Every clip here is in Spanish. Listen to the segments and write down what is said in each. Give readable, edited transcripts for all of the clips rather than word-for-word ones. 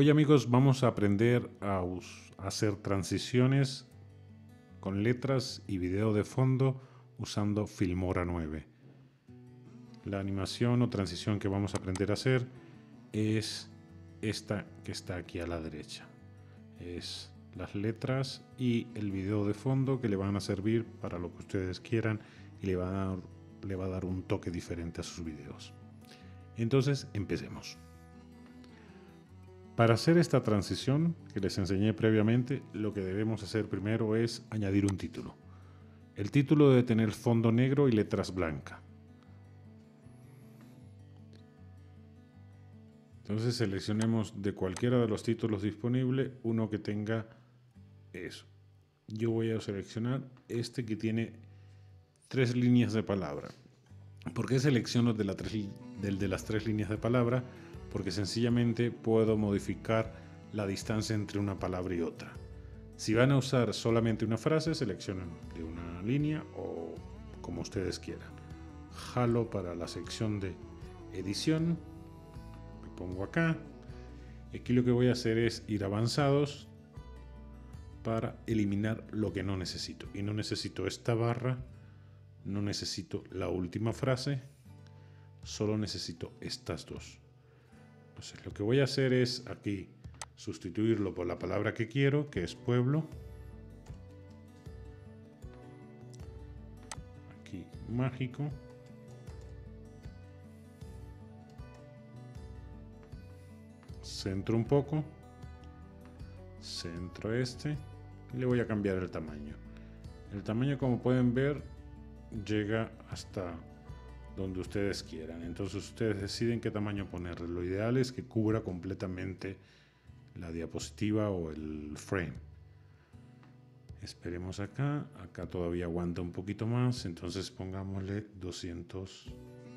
Hoy, amigos, vamos a aprender a hacer transiciones con letras y video de fondo usando Filmora 9. La animación o transición que vamos a aprender a hacer es esta que está aquí a la derecha. Es las letras y el video de fondo que le van a servir para lo que ustedes quieran y le va a dar un toque diferente a sus videos. Entonces, empecemos. Para hacer esta transición que les enseñé previamente, lo que debemos hacer primero es añadir un título. El título debe tener fondo negro y letras blancas. Entonces seleccionemos de cualquiera de los títulos disponibles uno que tenga eso. Yo voy a seleccionar este que tiene 3 líneas de palabra. ¿Por qué selecciono del de las 3 líneas de palabra? Porque sencillamente puedo modificar la distancia entre una palabra y otra. Si van a usar solamente una frase, seleccionen de una línea o como ustedes quieran. Jalo para la sección de edición, me pongo acá. Aquí lo que voy a hacer es ir avanzados para eliminar lo que no necesito. Y no necesito esta barra, no necesito la última frase, solo necesito estas dos. Entonces lo que voy a hacer es aquí sustituirlo por la palabra que quiero, que es pueblo. Aquí mágico. Centro un poco. Centro este. Y le voy a cambiar el tamaño. El tamaño, como pueden ver, llega hasta donde ustedes quieran. Entonces ustedes deciden qué tamaño ponerle. Lo ideal es que cubra completamente la diapositiva o el frame. Esperemos acá. Acá todavía aguanta un poquito más. Entonces pongámosle 220.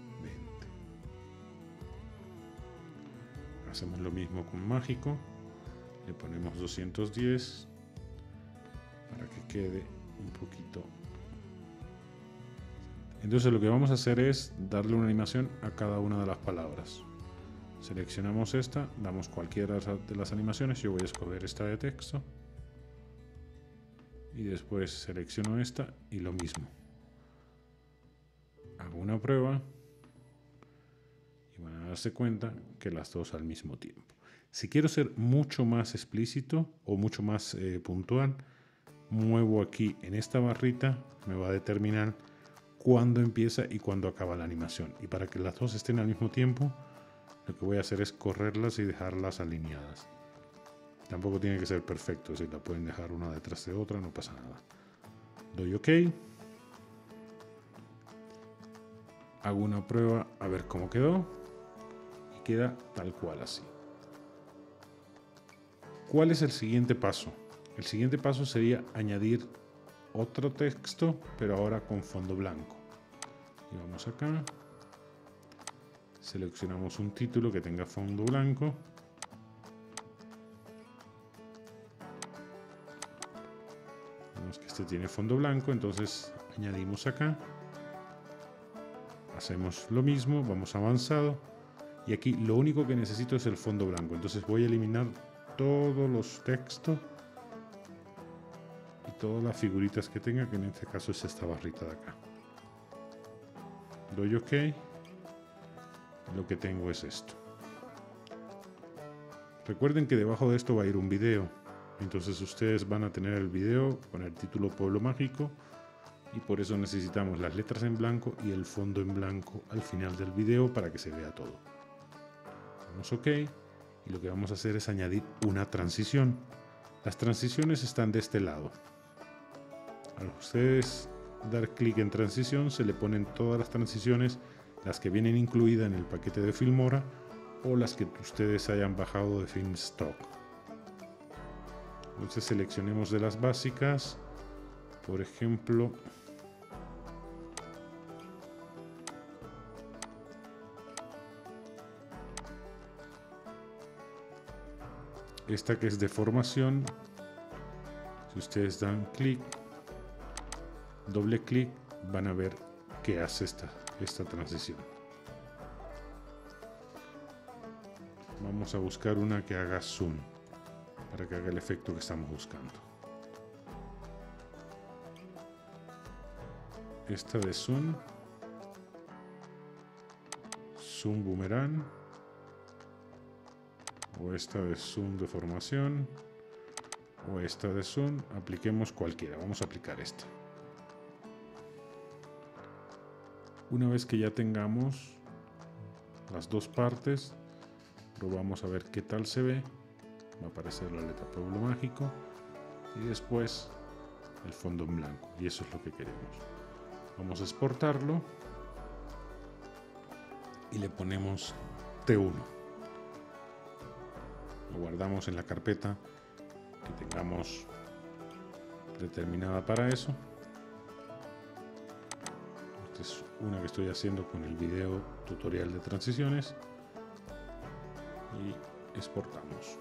Hacemos lo mismo con mágico. Le ponemos 210 para que quede un poquito. Entonces lo que vamos a hacer es darle una animación a cada una de las palabras. Seleccionamos esta, damos cualquiera de las animaciones. Yo voy a escoger esta de texto. Y después selecciono esta y lo mismo. Hago una prueba. Y van a darse cuenta que las dos al mismo tiempo. Si quiero ser mucho más explícito o mucho más puntual, muevo aquí en esta barrita, me va a determinar cuándo empieza y cuándo acaba la animación. Y para que las dos estén al mismo tiempo, lo que voy a hacer es correrlas y dejarlas alineadas. Tampoco tiene que ser perfecto, si la pueden dejar una detrás de otra, no pasa nada. Doy OK. Hago una prueba a ver cómo quedó. Y queda tal cual así. ¿Cuál es el siguiente paso? El siguiente paso sería añadir otro texto, pero ahora con fondo blanco. Y vamos acá. Seleccionamos un título que tenga fondo blanco. Vemos que este tiene fondo blanco, entonces añadimos acá. Hacemos lo mismo, vamos avanzado. Y aquí lo único que necesito es el fondo blanco. Entonces voy a eliminar todos los textos y todas las figuritas que tenga, que en este caso es esta barrita de acá. Doy OK. Lo que tengo es esto. Recuerden que debajo de esto va a ir un video. Entonces ustedes van a tener el video con el título Pueblo Mágico. Y por eso necesitamos las letras en blanco y el fondo en blanco al final del video para que se vea todo. Damos OK. Y lo que vamos a hacer es añadir una transición. Las transiciones están de este lado. Al ustedes dar clic en transición, se le ponen todas las transiciones, las que vienen incluidas en el paquete de Filmora o las que ustedes hayan bajado de Filmstock. Entonces seleccionemos de las básicas, por ejemplo, esta que es de formación. Si ustedes dan clic, doble clic, van a ver qué hace esta transición. vamos a buscar una que haga zoom para que haga el efecto que estamos buscando. Esta de zoom boomerang, o esta de zoom de formación, o esta de zoom. Apliquemos cualquiera, vamos a aplicar esta. Una vez que ya tengamos las dos partes, probamos a ver qué tal se ve. Va a aparecer la letra Pueblo Mágico y después el fondo en blanco, y eso es lo que queremos. Vamos a exportarlo y le ponemos T1. Lo guardamos en la carpeta que tengamos determinada para eso. Esta es una que estoy haciendo con el video tutorial de transiciones, y exportamos.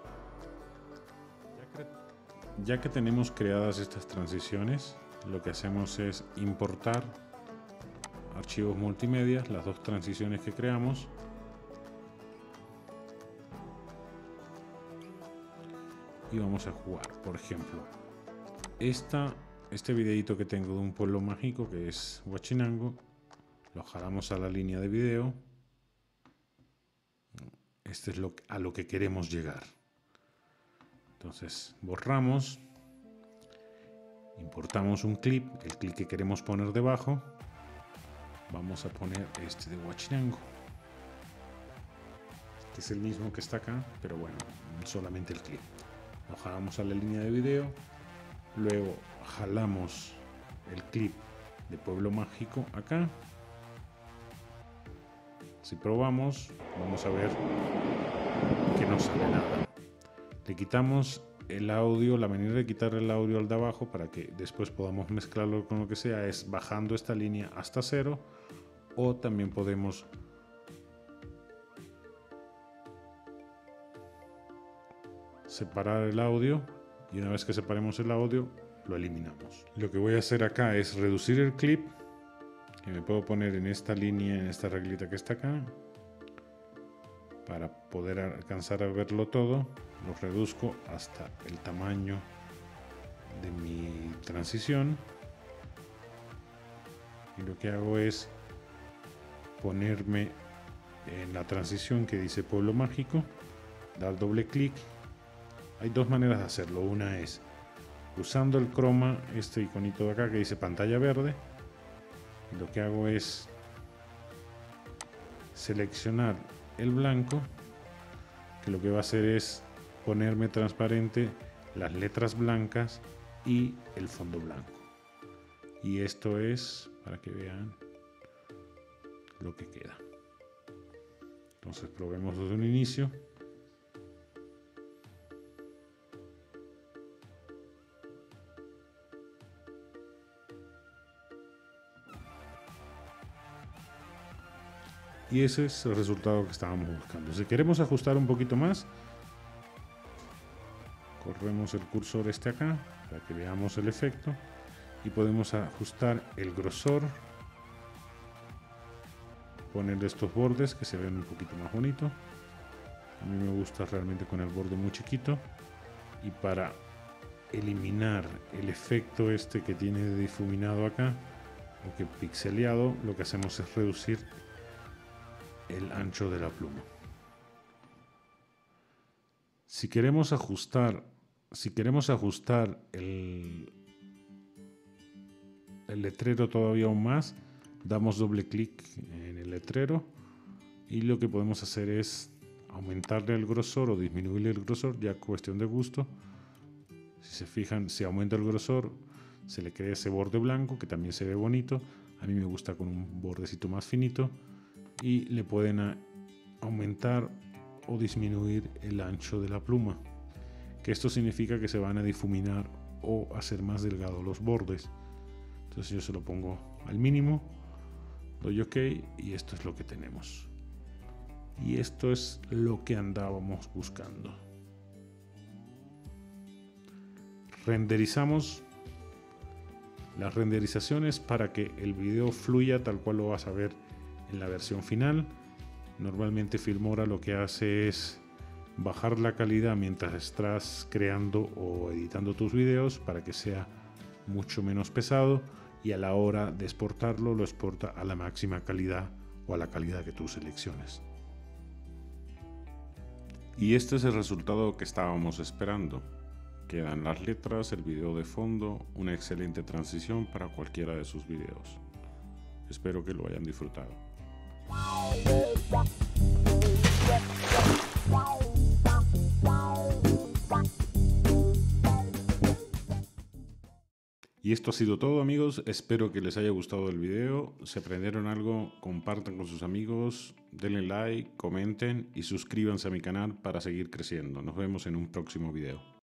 Ya que tenemos creadas estas transiciones, lo que hacemos es importar archivos multimedia, las dos transiciones que creamos, y vamos a jugar. Por ejemplo, este videito que tengo de un pueblo mágico, que es Huachinango, lo jalamos a la línea de video. Este es a lo que queremos llegar. Entonces borramos, importamos un clip, el clip que queremos poner debajo. Vamos a poner este de Huachinango, que es el mismo que está acá, pero bueno, solamente el clip. Lo jalamos a la línea de video, luego jalamos el clip de Pueblo Mágico acá. Si probamos, vamos a ver que no sale nada. Le quitamos el audio. La manera de quitar el audio al de abajo para que después podamos mezclarlo con lo que sea es bajando esta línea hasta 0, o también podemos separar el audio, y una vez que separemos el audio lo eliminamos. Lo que voy a hacer acá es reducir el clip, que me puedo poner en esta línea, en esta reglita que está acá, para poder alcanzar a verlo todo. Lo reduzco hasta el tamaño de mi transición, y lo que hago es ponerme en la transición que dice Pueblo Mágico, dar doble clic. Hay dos maneras de hacerlo. Una es usando el croma, este iconito de acá que dice pantalla verde, y lo que hago es seleccionar el blanco, que lo que va a hacer es ponerme transparente las letras blancas y el fondo blanco. Y esto es para que vean lo que queda. Entonces probemos desde un inicio. Y ese es el resultado que estábamos buscando. Si queremos ajustar un poquito más, corremos el cursor este acá para que veamos el efecto, y podemos ajustar el grosor, poner estos bordes que se ven un poquito más bonito. A mí me gusta realmente con el borde muy chiquito, y para eliminar el efecto este que tiene de difuminado acá, o que pixeleado, lo que hacemos es reducir el ancho de la pluma. Si queremos ajustar el letrero todavía aún más, damos doble clic en el letrero, y lo que podemos hacer es aumentarle el grosor o disminuirle el grosor, ya cuestión de gusto. Si se fijan, si aumenta el grosor, se le crea ese borde blanco que también se ve bonito. A mí me gusta con un bordecito más finito, y le pueden aumentar o disminuir el ancho de la pluma, que esto significa que se van a difuminar o hacer más delgados los bordes. Entonces yo se lo pongo al mínimo, doy OK, y esto es lo que tenemos. Y esto es lo que andábamos buscando. Renderizamos. Las renderizaciones para que el video fluya tal cual lo vas a ver en la versión final. Normalmente Filmora lo que hace es bajar la calidad mientras estás creando o editando tus videos para que sea mucho menos pesado, y a la hora de exportarlo lo exporta a la máxima calidad o a la calidad que tú selecciones. Y este es el resultado que estábamos esperando. Quedan las letras, el video de fondo, una excelente transición para cualquiera de sus videos. Espero que lo hayan disfrutado. Y esto ha sido todo, amigos. Espero que les haya gustado el video. Si aprendieron algo, compartan con sus amigos, denle like, comenten y suscríbanse a mi canal para seguir creciendo. Nos vemos en un próximo video.